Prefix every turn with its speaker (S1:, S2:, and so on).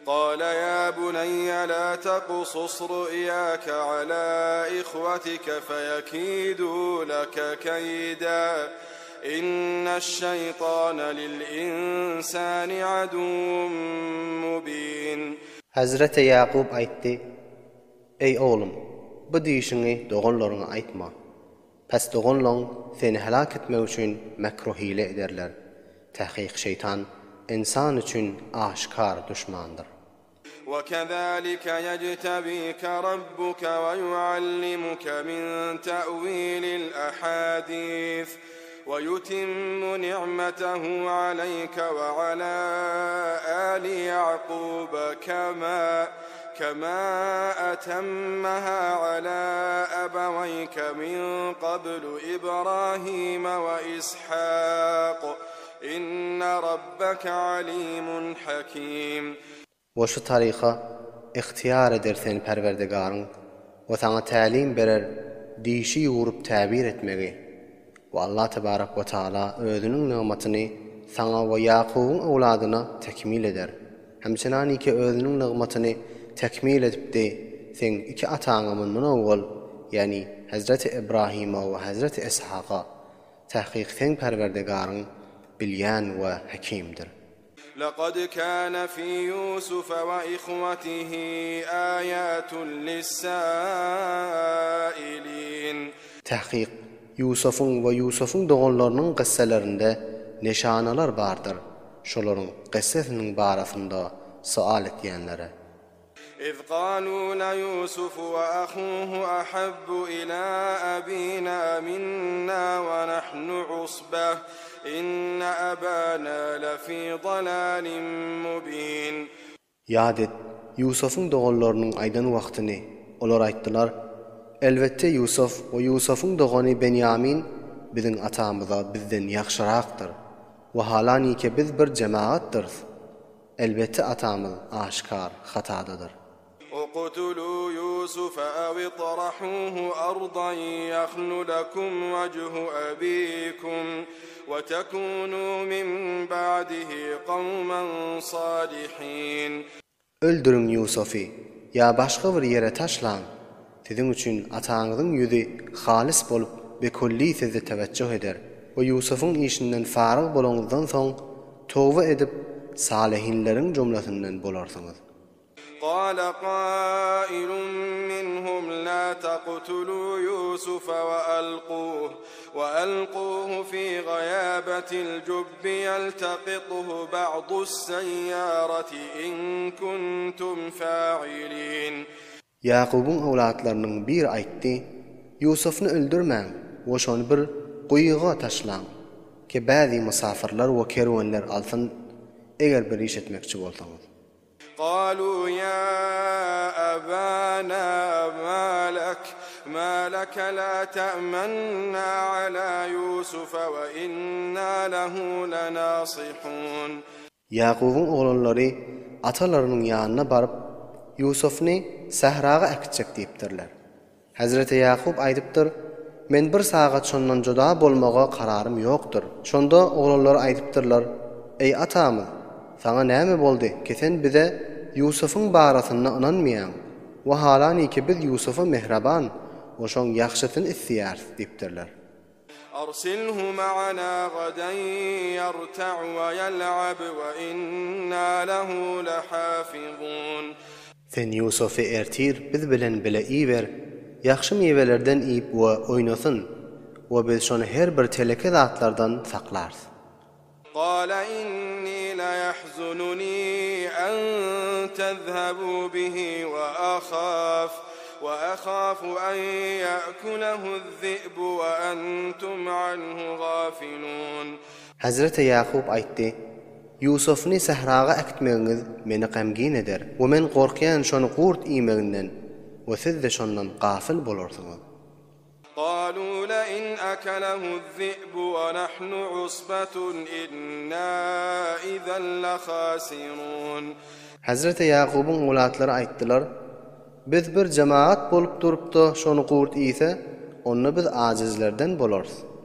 S1: قال يا بني لا تقصص رؤياك على إخوتك فيكيدوا لك كيدا إن الشيطان للإنسان عدو مبين.
S2: Hazreti Yaqub aytdı: Ey oğlum, bu deyişini doğanlarına aytma. Pes doğanlar seni helak etmek için mekruh hile ederler. Tahqiq şeytan insan için aşikar düşmandır.
S1: وكذلك يجتبيك ربك ويعلمك من تأويل الأحاديث ويتم نعمته عليك وعلى آل يعقوب كما أتمها على أبويك من قبل إبراهيم وإسحاق إن ربك عليم حكيم.
S2: Ve şu tariqa ihtiyar eder seni Perverdigarın ve sana talim verer dişi yoğurup tabir etmegi. Ve Allah Tebarek ve Teala özünün nimetini sana ve Yakub'un evladına tekmil eder. Hemçinani ki özünün nimetini tekmil edip de sen iki atağımın münevvel yani Hazreti İbrahim'a ve Hazreti İshak'a tahqiq sen Perverdigarın bilyan ve hakimdir.
S1: لقد كان في يوسف وإخوته آيات للسائلين.
S2: Tahqiq Yusuf'un ve Yusuf'un doğanlarının qissalarında nişanalar vardır. Şoların qissasının barasında sual etyenlere.
S1: إذ قالوا ليوسف وأخوه أحب إلى أبينا منا ونحن عصبة إن أبانا لفي ضلال مبين.
S2: Yad et, Yusuf'un doğanlarının aydan vaxtını. Onlar ayttılar, elbette Yusuf ve Yusuf'un doğanı Benyamin bizim atamıza bizden yaxşıraqdır. Ve halani ki biz bir cemaattir. Elbette atamız aşikar hatadadır.
S1: اقتلوا يوسف أو اطرحوه أرضا يخل لكم وجه أبيكم وتكونوا من بعده قوما صالحين.
S2: Öldürün Yusuf'u ya başka bir yere taşlan. Sizin için atağınızın yüzü halis bolup ve kulli sizi teveccüh eder. Ve Yusuf'un işinden farık bolağınızdan son tövbe edip salihinlerin cümlesinden bolarsınız.
S1: قال قائل منهم لا تقتلوا يوسف وألقوه في غيابة الجب يلتقطه بعض السيارة إن كنتم فاعلين.
S2: Yakub'un evlatlarının bir aytti, Yusuf'unu öldürmän ve şonu bir quyuğa taşlan ki bazı musafirler ve kervanlar alsın eğer bir iş etmekçi bolsanız.
S1: قالوا يا أبانا ما لك لا تأمنا على يوسف وإنا له لناصحون.
S2: Yakub'un oğulları atalarının yanına barıp Yusuf'ni sahraga akitjek deyipdirler. Hazreti Yakub aytıptır, men bir sagat şondan joda bolmaga kararım yoktur. Şonda oğullar aytıptırlar, ey atamız, sana näme boldy ki sen bize Yusuf'un barasyna inanmaýan we halany ki biz Yusuf'a mehraban we şoň ýaxşysyny isleýär diýipdirler.
S1: أرسله معنا غدا يرتع ويلعب وإنا له لحافظون.
S2: Sen Yusuf'u ertir biz bilen bile iýber, ýaxşy mewelerden iýip we oýnasyn we biz şonu her bir teleke zatlardan saklarys.
S1: قال إني ليحزنني أن تذهبوا به وأخاف أن يأكله الذئب وأنتم عنه غافلون. Hazreti
S2: Yakub aytdy, Yusuf'ni sahraga akitmegiňiz meni gamgin eder we men gorkýan şonu qurt iýmeginden we siz de şondan gafil bolarsyňyz.
S1: قالوا لئن أكله الذئب ونحن عصبة إنا إذا لخاسرون.
S2: Hazreti Yakub'un evlatları aytdylar, biz bir cemaat bolup durupda şonu qurt iýse, onu biz ajizlerden bolarys.